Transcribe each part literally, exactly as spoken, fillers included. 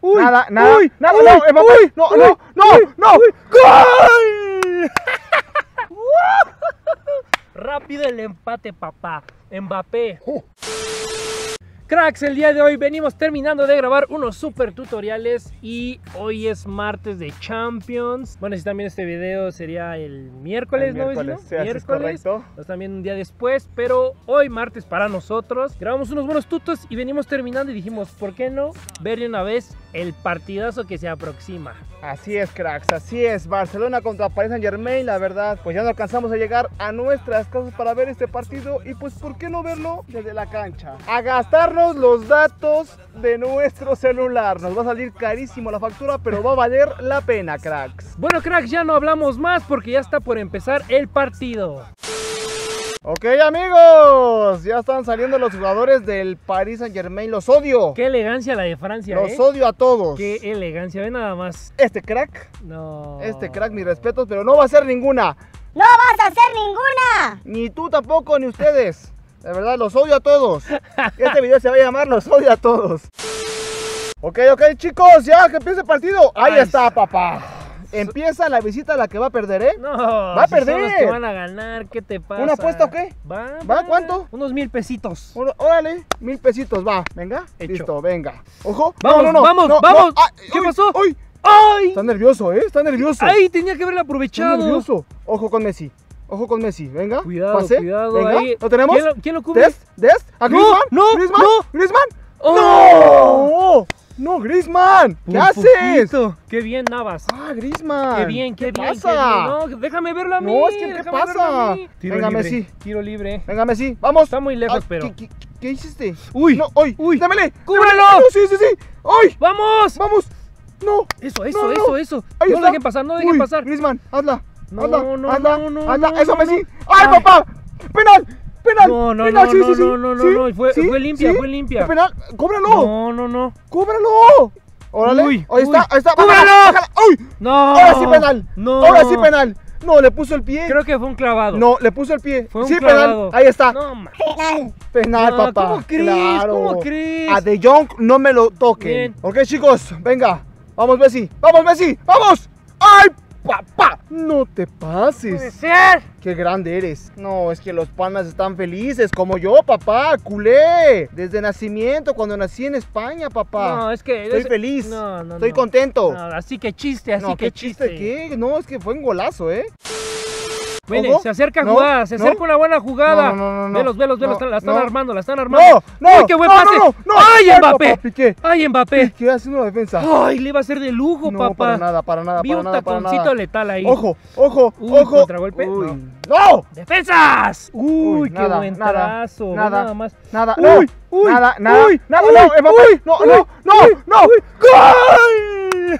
uy, nada, nada, uy, nada, uy, no, Mbappé, uy, no, uy, no, no, uy, no, uy. ¡gol! Rápido el empate, papá. Mbappé. Cracks, el día de hoy venimos terminando de grabar unos super tutoriales y hoy es martes de Champions. Bueno, si también este video sería el miércoles, El ¿no? miércoles, vecino? sí, así es Miércoles, correcto. pues también un día después, pero hoy martes para nosotros. Grabamos unos buenos tutos y venimos terminando y dijimos, ¿por qué no ver de una vez el partidazo que se aproxima? Así es, cracks, así es. Barcelona contra Paris Saint-Germain, la verdad, pues ya no alcanzamos a llegar a nuestras casas para ver este partido y pues ¿por qué no verlo desde la cancha? A gastarnos los datos de nuestro celular. Nos va a salir carísimo la factura, pero va a valer la pena, cracks. Bueno, cracks, ya no hablamos más porque ya está por empezar el partido. Ok, amigos, ya están saliendo los jugadores del Paris Saint-Germain. Los odio. Qué elegancia la de Francia, Los ¿eh? odio a todos. Qué elegancia, ve nada más. Este crack, No. este crack, mis respetos, pero no va a ser ninguna. ¡No vas a hacer ninguna! Ni tú tampoco, ni ustedes. De verdad, los odio a todos. Este video se va a llamar Los odio a todos. Ok, ok, chicos, ya que empiece el partido. Ahí Ay, está, papá. Empieza la visita a la que va a perder, ¿eh? No, Va a si son perder. los que van a ganar, ¿qué te pasa? ¿Una apuesta o qué? ¿Va? ¿Va? ¿Cuánto? Unos mil pesitos. Uno- Órale, mil pesitos, va. Venga, Hecho. listo, venga. Ojo. Vamos, no, no, no, vamos, no, vamos. no. Ay, ¿Qué uy, pasó? Uy, ¡Ay! está nervioso, ¿eh? Está nervioso. ¡Ay! Tenía que haberle Está aprovechado. nervioso. Ojo con Messi. Ojo con Messi. Venga. Cuidado, pase. cuidado. Venga. Ahí. ¿Lo tenemos? ¿Quién lo, quién lo cubre? ¿Dest? ¿Dest? ¿A No, Griezmann? no, ¿Griezmann? no. ¿Griezmann? ¡Oh! ¡No! ¡No, Griezmann! ¿Qué Por haces? poquito. ¡Qué bien, Navas! ¡Ah, Griezmann! ¡Qué bien, qué, ¿Qué bien, pasa? qué bien! No, déjame verlo a mí. No, es que, ¿qué déjame pasa? verlo a mí. Tiro Venga, libre, Messi. Tiro libre. Venga, Messi, vamos. Está muy lejos, Ah, pero... ¿Qué, qué, qué hiciste? ¡Uy! No, ¡Uy! ¡Uy! ¡Démele! ¡Cúbrelo! ¡Démele! ¡Sí, sí, sí! ¡Uy! ¡Vamos! ¡Vamos! ¡No! Eso, eso, No, no. eso, eso. Ahí no está. dejen pasar, no dejen Uy, pasar. Griezmann, hazla. No, hazla, no, hazla, no, no, hazla. no, Eso, no, Messi. no. ¡Ay, Ay. papá! ¡Penal! ¡Penal! No, no, penal, no, sí, no, sí, sí, no, no, no, sí, no, fue- sí, fue limpia, sí. fue limpia. ¡Penal! ¡Cóbralo! No, no, no. ¡Cóbralo! ¡Órale! Uy, ahí está, uy. ahí está. ¡Cúbralo! bájala, bájala. ¡Uy! No. Ahora sí penal. No. Ahora sí penal. No, le puso el pie. Creo que fue un clavado. No, le puso el pie. Fue un sí, clavado. penal. Ahí está. No, ma. Penal. Penal, No, papá. ¿cómo crees? Claro. ¿Cómo crees? A De Jong no me lo toquen. Bien. Ok, chicos, venga. Vamos, Messi. Vamos, Messi. Vamos. ¡Ay, papá! No te pases. Puede ser. Qué grande eres. No, es que los panas están felices, como yo, papá, culé. Desde nacimiento, cuando nací en España, papá. No, es que... Estoy es- feliz. No, no, Estoy no. contento. No, así que chiste, así no, que qué chiste, ¿qué? No, es que fue un golazo, ¿eh? Viene, Ojo. se acerca No, jugada, se no. acerca una buena jugada. No, no, no, no, Velos, velos, velos, no, la están no. armando, la están armando. ¡No! ¡No! ¡Uy, qué buen no, pase! no, no, no. ¡Ay, Ay, Mbappé! papá, Piqué. ¡Ay, Mbappé! ¿Qué hace una defensa? ¡Ay, le iba a ser de lujo, No, papá! para nada, para nada, Vi para un nada, para taconcito nada. letal ahí. Ojo, ojo, Uy, ojo. contragolpe. Uy. No. ¡No! ¡Defensas! Uy, Uy, qué nada, buen nada, trazo. Ve nada, nada más. Nada, Uy, no, uy, nada, nada, uy, nada, uy, no, Mbappé, uy, no, uy, no, no, uy, no, uy. ¡gol!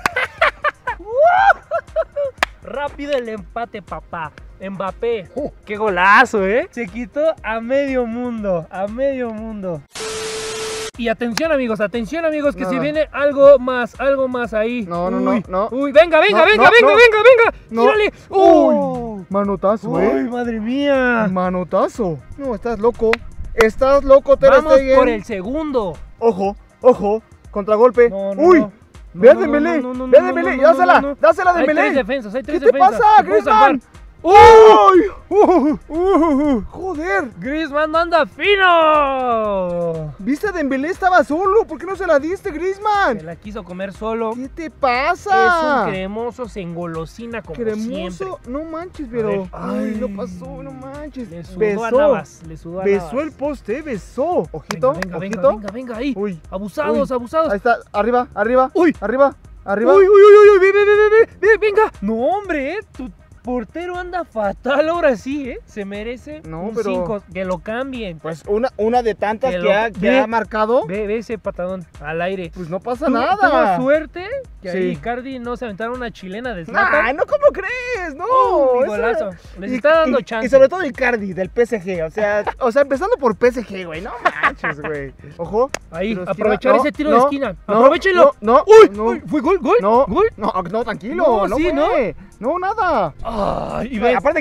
Rápido el empate, papá. Mbappé. ¡Qué golazo, eh! Se quitó a medio mundo, a medio mundo. Y atención, amigos, atención, amigos, que No. se viene algo más, algo más ahí. No, no, no, Uy, no. Uy, venga, venga, No, venga, no, venga, no. venga, venga. No. ¡Tírale! Uy, manotazo, ¡Uy, eh. madre mía! Manotazo. No, estás loco. Estás loco, Ter Vamos Stegen. por el segundo. Ojo, ojo, contragolpe. No, no, Uy, no. ve a No, Dembélé, no, no, no, ve a no, Dembélé, no, no, dásela, no, no. dásela a Hay tres Dembélé. defensas, hay ¿Qué tres te defensas. pasa, Te puedes Griezmann? salvar. ¡Uy! Uh, uh, uh, ¡Joder! Griezmann anda fino. ¿Viste a Dembélé? Estaba solo. ¿Por qué no se la diste, Se Griezmann? la quiso comer solo. ¿Qué te Es pasa? un cremoso, se engolosina como Cremoso. siempre. No manches, A pero. ver. Ay, Ay. no pasó, no manches. Le sudó besó. a Navas, le sudó a Besó Navas. el poste, besó. Ojito, Venga, venga, ojito. venga, venga, venga, ahí. Uy. Abusados, Uy. abusados. Ahí está, arriba, arriba. Uy. Arriba, arriba. Uy, uy, uy, uy, ve, ve, ve, ve, ve, venga. No, hombre, eh, tu portero anda fatal ahora sí, ¿eh? Se merece No, un pero- cinco, que lo cambien. Pues una, una de tantas Que que, lo- ha, que ve. ha marcado. Ve, ve ese patadón al aire. Pues no pasa Tu- nada. Tuvo suerte que Sí. ahí Icardi no se aventaron una chilena de Zlatan. Ay, no, ¿cómo crees? No. Uy, eso- golazo. Les Y- está dando y- chance. Y sobre todo Icardi, del P S G. O sea, o sea, empezando por P S G, güey. No manches, güey. Ojo. Ahí, tiro de esquina. aprovechar No, ese tiro no, de esquina. no, Aprovechenlo. No, no. Uy, no, uy, ¿fue gol? ¿Gol? No, ¿Gol? no, no, tranquilo. No, No, sí, fue. ¿no? No, nada. Ay, y Ay, ve. aparte, ¿quién?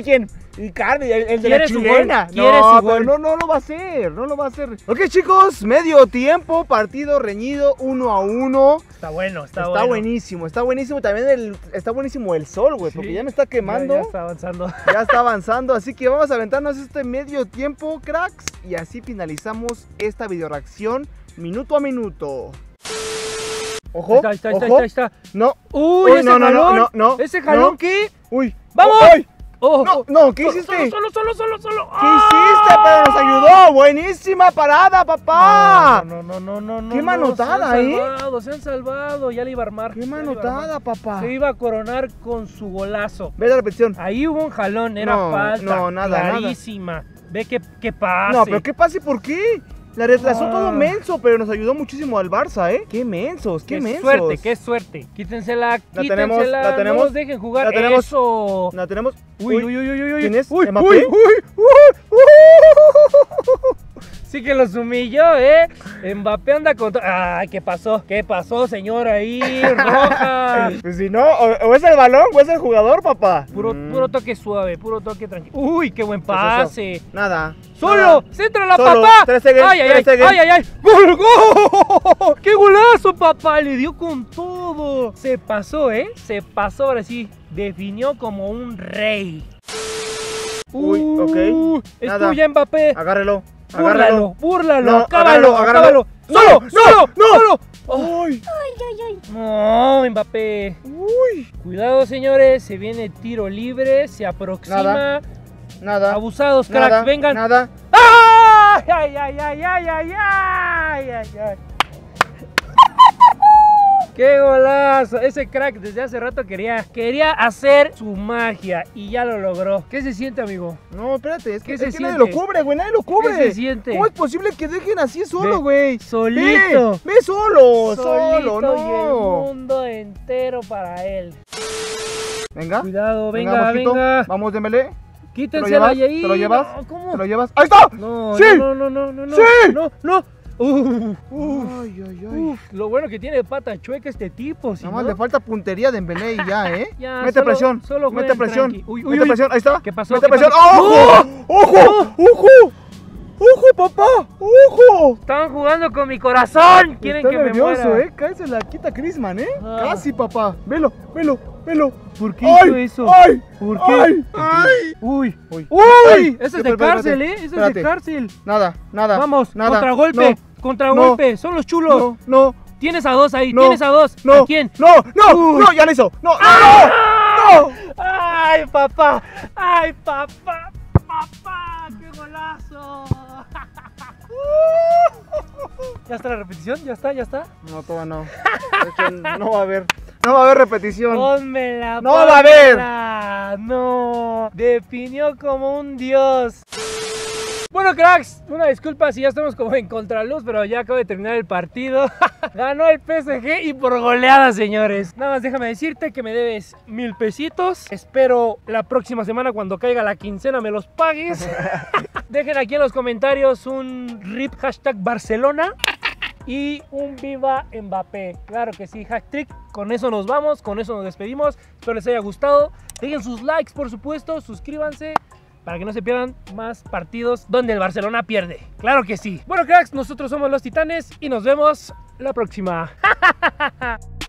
Icardi, el, el de la ¿Quiere su gol? chilena. ¿Quiere No, su pero gol? no, no lo va a hacer, no lo va a hacer. Ok, chicos, medio tiempo, partido reñido, uno a uno. Está bueno, está, Está, bueno. buenísimo, está buenísimo. También el, está buenísimo el sol, güey, porque Sí. ya me está quemando. Ya, ya está avanzando. Ya está avanzando, así que vamos a aventarnos este medio tiempo, cracks. Y así finalizamos esta video reacción minuto a minuto. Ojo, Ahí está, ahí está, ojo. ahí está, ahí está. No. Uy, Uy, ese no, no, jalón. no, no, no, ¿Ese jalón no. qué? Uy. ¡Vamos! ¡Ay! Oh, No, oh. no, ¿qué Solo, hiciste? Solo, solo, solo, solo. ¿Qué hiciste? Pero nos ayudó. Buenísima parada, papá. No, no, no, no, no. Qué no, manotada, se han ¿eh? salvado, se han salvado. Ya le iba a armar. Qué ya le iba a manotada, armar. papá. Se iba a coronar con su golazo. Ve la repetición. Ahí hubo un jalón, era No, falta. no, nada, nada. clarísima. Ve qué, qué pase. No, pero ¿qué pase? ¿Por qué? La retrasó Ah. todo menso, pero nos ayudó muchísimo al Barça, ¿eh? Qué mensos, qué, Qué mensos. suerte, qué suerte. Quítensela, La quítensela. tenemos, la tenemos. No nos dejen jugar. La tenemos. Eso. La tenemos. Uy, uy, uy, uy, uy. ¿Quién es? Uy, ¿Mbappé? uy, uy, uy, uy. Sí que los humilló, ¿eh? Mbappé anda con... Ay, ¿qué pasó? ¿Qué pasó, señor? Ahí, roja. Pues si no, o, o es el balón o es el jugador, papá. Puro, Mm. puro toque suave, puro toque tranquilo. Uy, qué buen ¿Qué es eso? pase. Nada. ¡Solo! nada. ¡Centra la Solo. papá! Ter Stegen, ¡Ay, ay, Ter ay! Stegen. ¡Ay, ay, ay! ¡Gol, gol! ¡Qué golazo, papá! Le dio con todo. Se pasó, ¿eh? Se pasó, ahora sí. Definió como un rey. Uy, ok. Uh, Es Nada. tuya, Mbappé. Agárrelo. Búrlalo, Agárralo. búrlalo, No, acábalo, agárralo, agárralo. acábalo. No, ¡Solo, no, solo, no. solo! Ay. Ay, ay, ay. No, Mbappé. Uy. Cuidado, señores. Se viene tiro libre. Se aproxima. Nada. Nada. Abusados, cracks. Nada. Vengan. Nada. ¡Ay, ay, ay, ay, ay, ay, ay, ay, ay! ¡Qué golazo! Ese crack desde hace rato quería, quería hacer su magia y ya lo logró. ¿Qué se siente, amigo? No, espérate, es que, ¿Qué es se que siente? nadie lo cubre, güey, nadie lo cubre. ¿Qué se siente? ¿Cómo es posible que dejen así solo, Ve, güey? solito. Ve, ve solo, Solito solo, y el no. mundo entero para él. Venga. Cuidado, venga, mosquito. venga. Vamos, Dembélé. ¿Te lo Quítensela llevas? y ahí. ¿Te lo llevas? No, ¿cómo? ¿Te lo llevas? ¡Ahí está! No, ¡Sí! no, no, no, no, no. ¡Sí! No, no. Uf, uf, Ay, ay, ay. uf. Lo bueno que tiene pata chueca este tipo. Si Nada más no, le falta puntería de Dembélé y ya, ¿eh? Ya, Mete solo- presión. solo Mete jueguen presión. tranqui. Uy, uy, Mete uy. presión. Ahí está. ¿Qué pasó? Mete ¿Qué presión. pasó? ¡Ojo! ¡Ojo! ¡Ojo! ¡Ojo, papá! ¡Ojo! Están jugando con mi corazón. Quieren Está que me nervioso, muera. ¿eh? Cállese la quita Griezmann, ¿eh? Ah. Casi, papá. Velo, velo, velo. ¿Por qué ¡Ay! hizo eso? ¡Ay! ¿Por qué? ¡Ay! ¡Ay! Uy. Uy. ¡Uy! Ay, Eso es espérate, de cárcel, espérate. ¿eh? Eso es de Espérate. cárcel. Nada, nada. Vamos, nada. contragolpe. No, Contragolpe. Son los chulos. no, no, Tienes a dos ahí. No, Tienes a dos. no. ¿A quién? No, no, Uy. no, ya lo hizo. No, no, ¡Ah! no. ¡Ay, papá! ¡Ay, papá! ¡Papá! ¡Qué golazo! ¿Ya está la repetición? ¿Ya está? ¿Ya está? No, todavía no. De hecho, no va a haber. No va a haber repetición. ¡Pónmela! ¡No va a haber! pónmela. ¡No! Definió como un dios. Bueno, cracks, una disculpa si ya estamos como en contraluz, pero ya acabo de terminar el partido. Ganó el P S G y por goleada, señores. Nada más déjame decirte que me debes mil pesitos. Espero la próxima semana cuando caiga la quincena me los pagues. Dejen aquí en los comentarios un rip hashtag Barcelona y un viva Mbappé. Claro que sí, hashtag. Con eso nos vamos, con eso nos despedimos. Espero les haya gustado. Dejen sus likes, por supuesto, suscríbanse para que no se pierdan más partidos donde el Barcelona pierde. Claro que sí. Bueno, cracks, nosotros somos los Titanes y nos vemos la próxima.